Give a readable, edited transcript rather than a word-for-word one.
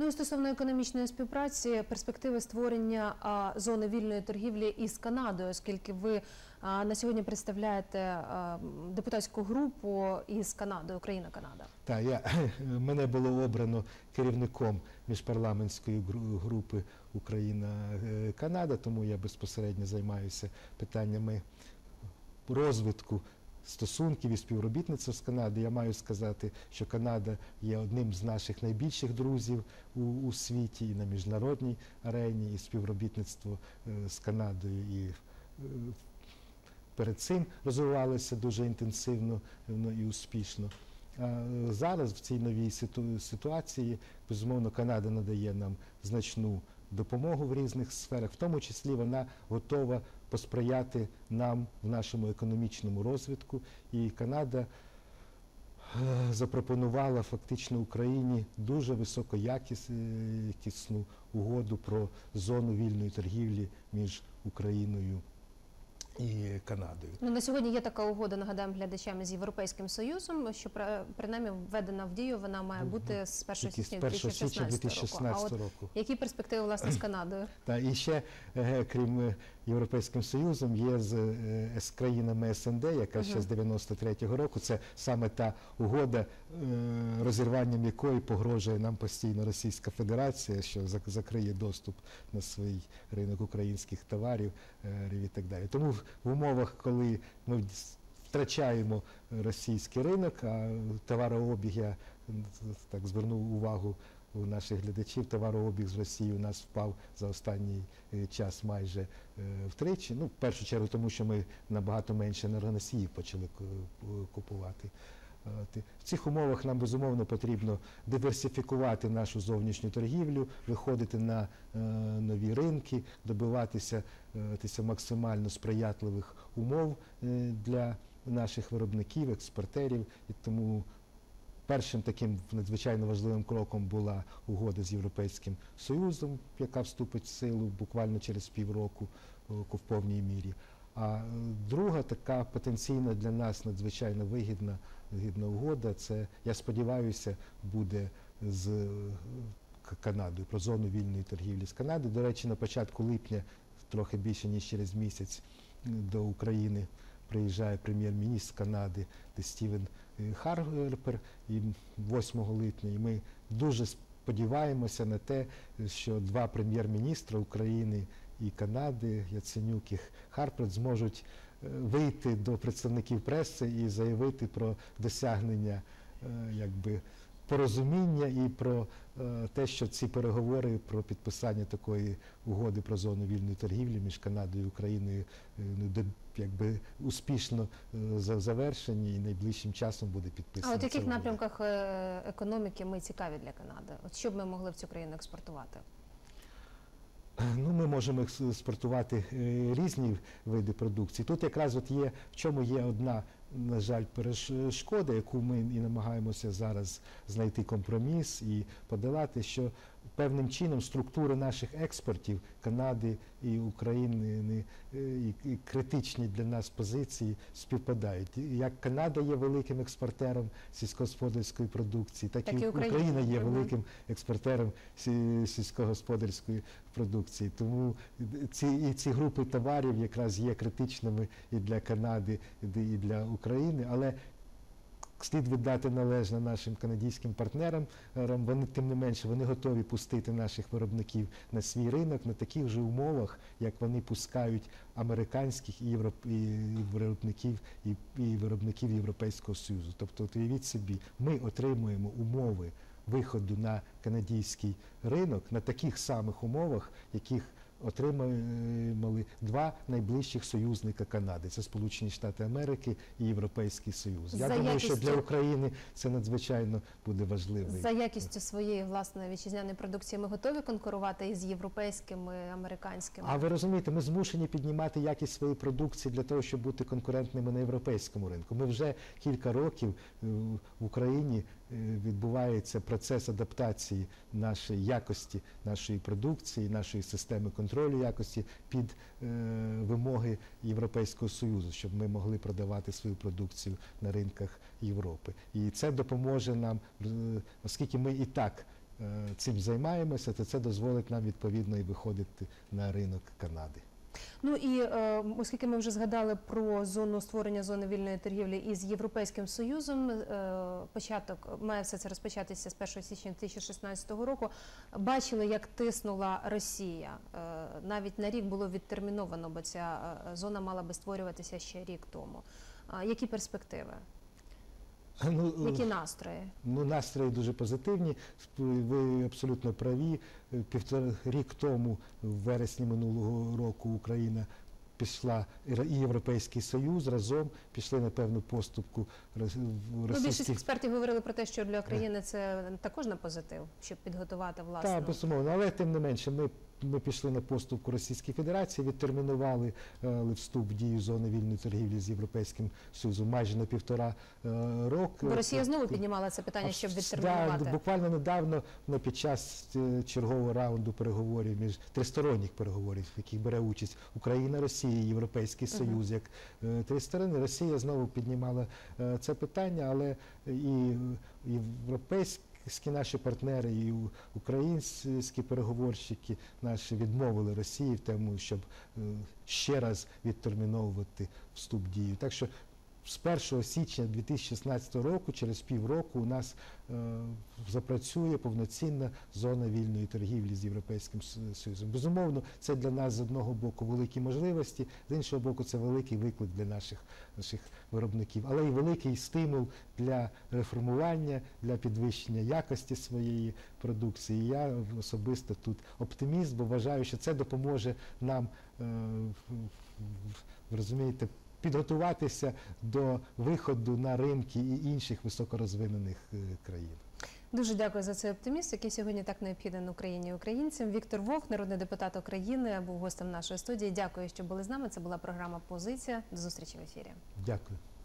Ну і стосовно економічної співпраці, перспективи створення зони вільної торгівлі із Канадою, оскільки ви на сьогодні представляєте депутатську групу із Канадою, Україна-Канада. Так, мене було обрано керівником міжпарламентської групи Україна-Канада, тому я безпосередньо займаюся питаннями розвитку стосунків і співробітництва з Канадою. Я маю сказати, що Канада є одним з наших найбільших друзів у світі і на міжнародній арені, і співробітництво з Канадою і перед цим розвивалося дуже інтенсивно і успішно. А зараз в цій новій ситуації, безумовно, Канада надає нам значну допомогу в різних сферах, в тому числі вона готова посприяти нам в нашому економічному розвитку. І Канада запропонувала фактично Україні дуже високоякісну угоду про зону вільної торгівлі між Україною і Канадою. Ну, на сьогодні є така угода, нагадаємо глядачам, з Європейським Союзом, що принаймні введена в дію, вона має бути з 1 січня 2016 року. Які перспективи, власне, з Канадою? Так, і ще, крім Європейським Союзом, є з країнами СНД, яка ще з 93-го року. Це саме та угода, розірванням якої погрожує нам постійно Російська Федерація, що закриє доступ на свій ринок українських товарів і так далі. Тому в умовах, коли ми втрачаємо російський ринок, а товарообіг, я так звернув увагу у наших глядачів, товарообіг з Росією у нас впав за останній час майже втричі. Ну, в першу чергу, тому що ми набагато менше енергоносіїв почали купувати. В цих умовах нам, безумовно, потрібно диверсифікувати нашу зовнішню торгівлю, виходити на нові ринки, добиватися максимально сприятливих умов для наших виробників, експортерів. І тому першим таким надзвичайно важливим кроком була угода з Європейським Союзом, яка вступить в силу буквально через півроку в повній мірі. А друга така потенційно для нас надзвичайно вигідна угода, це, я сподіваюся, буде з Канадою, про зону вільної торгівлі з Канадою. До речі, на початку липня, трохи більше ніж через місяць, до України приїжджає прем'єр-міністр Канади Стівен Харпер, і 8 липня. І ми дуже сподіваємося на те, що два прем'єр-міністри України і Канади, Яценюк і Харпер, зможуть вийти до представників преси і заявити про досягнення порозуміння і про те, що ці переговори про підписання такої угоди про зону вільної торгівлі між Канадою і Україною успішно завершені і найближчим часом буде підписано. А от в яких напрямках економіки ми цікаві для Канади? От що б ми могли в цю країну експортувати? Ну, ми можемо експортувати різні види продукції. Тут якраз в чому є одна, на жаль, перешкода, яку ми і намагаємося зараз знайти компроміс і подолати, що певним чином структури наших експортів Канади і України і критичні для нас позиції співпадають. Як Канада є великим експортером сільськогосподарської продукції, так і Україна є великим експортером сільськогосподарської продукції. Тому ці групи товарів якраз є критичними і для Канади, і для України, але слід віддати належне нашим канадським партнерам, вони, тим не менше, вони готові пустити наших виробників на свій ринок на таких же умовах, як вони пускають американських і виробників Європейського Союзу. Тобто, уявіть собі, ми отримуємо умови виходу на канадський ринок на таких самих умовах, яких отримали два найближчих союзника Канади. Це Сполучені Штати Америки і Європейський Союз. Я думаю, що для України це надзвичайно буде важливо. За якістю своєї власної вітчизняної продукції ми готові конкурувати із європейськими, американськими? А ви розумієте, ми змушені піднімати якість своєї продукції для того, щоб бути конкурентними на європейському ринку. Ми вже кілька років в Україні відбувається процес адаптації нашої якості, нашої продукції, нашої системи контролю якості під вимоги Європейського Союзу, щоб ми могли продавати свою продукцію на ринках Європи. І це допоможе нам, оскільки ми і так цим займаємося, то це дозволить нам відповідно і виходити на ринок Канади. Ну і оскільки ми вже згадали про створення зони вільної торгівлі із Європейським Союзом, початок має все це розпочатися з 1 січня 2016 року. Бачили, як тиснула Росія. Навіть на рік було відтерміновано, бо ця зона мала би створюватися ще рік тому. Які перспективи? Які настрої? Ну, настрої дуже позитивні. Ви абсолютно праві. Рік тому, в вересні минулого року, Україна пішла, і Європейський Союз разом пішли на певну поступку російських... Більшість експертів говорили про те, що для країни це також на позитив, щоб підготувати власну... Так, безумовно, але тим не менше, ми пішли на поступку Російської Федерації, відтермінували вступ в дію зони вільної торгівлі з Європейським Союзом майже на 1,5 року. Бо Росія знову піднімала це питання, щоб відтермінувати. Так, буквально недавно, під час чергового раунду переговорів, тристоронніх переговорів, в яких бере участь Україна, Росія і Європейський Союз, як три сторони, Росія знову піднімала це питання, але і європейські наші партнери і українські переговорщики наші відмовили Росії в тому, щоб ще раз відтерміновувати вступ в дію. Так що з 1 січня 2016 року, через півроку, у нас запрацює повноцінна зона вільної торгівлі з Європейським Союзом. Безумовно, це для нас з одного боку великі можливості, з іншого боку це великий виклик для наших виробників, але і великий стимул для реформування, для підвищення якості своєї продукції. Я особисто тут оптиміст, бо вважаю, що це допоможе нам, ви розумієте, підготуватися до виходу на ринки і інших високорозвинених країн. Дуже дякую за цей оптимізм, який сьогодні так необхідний Україні і українцям. Віктор Вовк, народний депутат України, був гостем нашої студії. Дякую, що були з нами. Це була програма «Позиція». До зустрічі в ефірі. Дякую.